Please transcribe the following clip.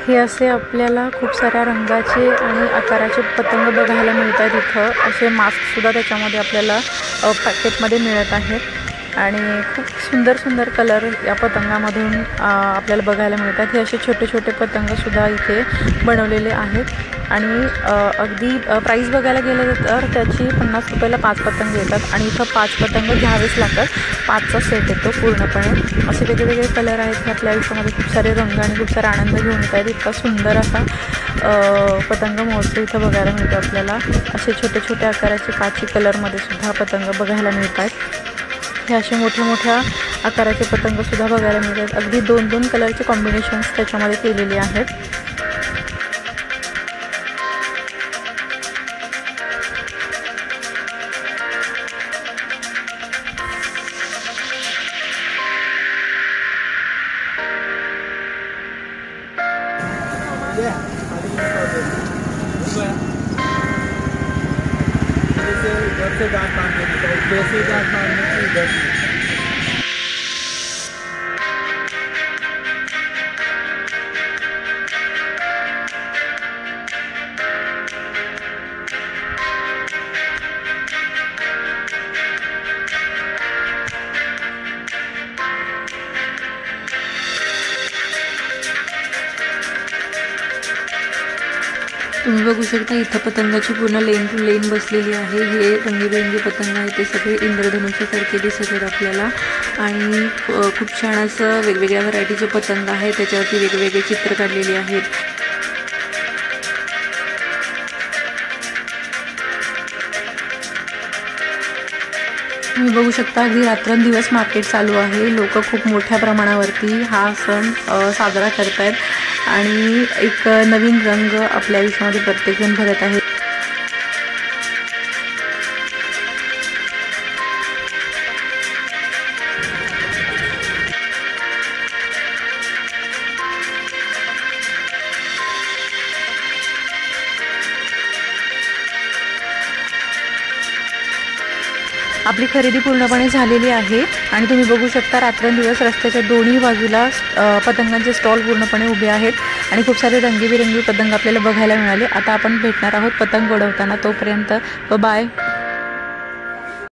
हे असे आपल्याला खूप साऱ्या रंगाचे आणि आकाराचे पतंग बघायला मिळतात। इथं असे मास्क सुद्धा त्याच्यामध्ये आपल्याला पॅकेटमध्ये मिळत आहेत आणि खूप सुंदर सुंदर कलर या पतंगामधून आपल्याला बघायला मिळतात। हे असे छोटे छोटे पतंग सुद्धा इथे बनवलेले आहेत आणि अगदी प्राइस बघायला गेलं तर त्याची 50 रुपयाला 5 पतंग येतात आणि इथं 5 पतंग घ्यावेच लागतात। 5चा सेट येतो पूर्णपणे। असे वेगवेगळे कलर आहेत। आपल्या आयुष्यामध्ये खूप सारे रंग आणि खूप सारा आनंद घेऊन येतात। इतका सुंदर असा पतंग महोत्सव इथं बघायला मिळतो आपल्याला। असे छोटे छोटे आकाराचे काची कलरमध्ये सुद्धा पतंग बघायला मिळतात। हे असे मोठ्या मोठ्या आकाराचे पतंग सुद्धा बघायला मिळतात। अगदी 2-2 कलरचे कॉम्बिनेशन्स त्याच्यामध्ये केलेले आहेत। इधर से गांठ मारने की जैसे गांठ मारने की इधर तुम्ही बघू शकता इथं पतंगाची पूर्ण लेन टू लेन बसलेली आहे। हे रंगीबेरंगी पतंग आहेत ते सगळे इंद्रधनुष्यासारखे दिसत आहेत आपल्याला आणि खूप छान असं वेगवेगळ्या व्हरायटीचे पतंग आहेत। त्याच्यावरती वेगवेगळे चित्र काढलेली आहेत। तुम्ही बघू शकता अगदी रात्रंदिवस मार्केट चालू आहे। लोक खूप मोठ्या प्रमाणावरती हा सण साजरा करत आहेत आणि एक नवीन रंग आपल्या आयुष्यामध्ये प्रत्येकजण भरत आहे। आपली खरेदी पूर्णपणे झालेली आहे आणि तुम्ही बघू शकता रात्रंदिवस रस्त्याच्या दोन्ही बाजूला पतंगांचे स्टॉल पूर्णपणे उभे आहेत आणि खूप सारे रंगीबेरंगी पतंग आपल्याला बघायला मिळाले। आता आपण भेटणार आहोत पतंग उडवताना। तोपर्यंत बाय।